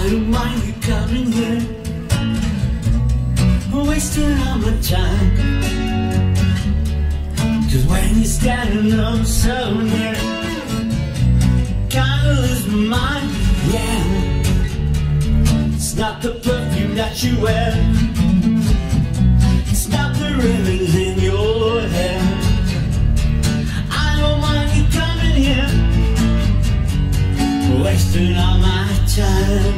I don't mind you coming here, wasting all my time. Cause when you're standing up so near, kinda lose my mind, yeah. It's not the perfume that you wear, it's not the ribbons in your hair. I don't mind you coming here, wasting all my time.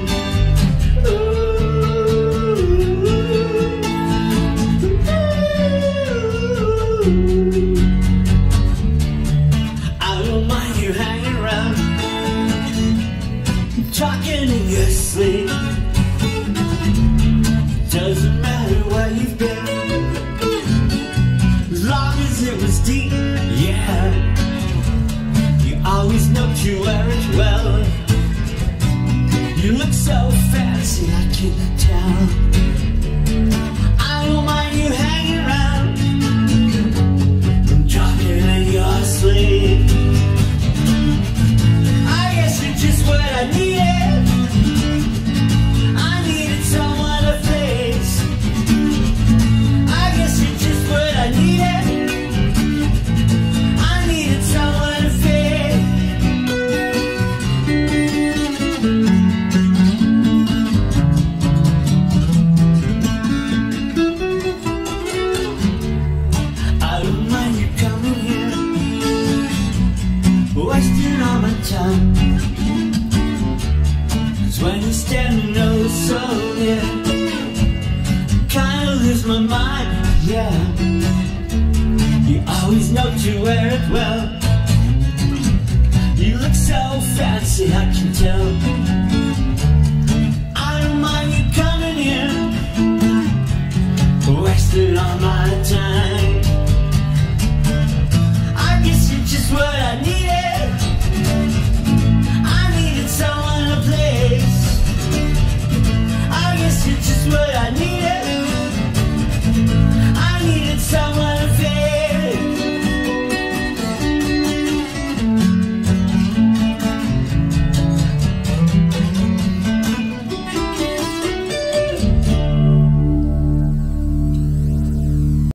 I don't mind you hanging around, talking in your sleep. Doesn't matter where you've been, as long as it was deep, yeah. You always know to wear it well. You look so fancy, I can tell. I don't mind you hanging around, talking in your sleep. I guess you're just what I needed. I needed someone to face. I guess you're just what I needed. I needed someone to face. I don't mind you coming here, wasting all my time. Cause when you're standing oh so near, kinda lose my mind, yeah. You always know to wear it well. You look so fancy, I can tell.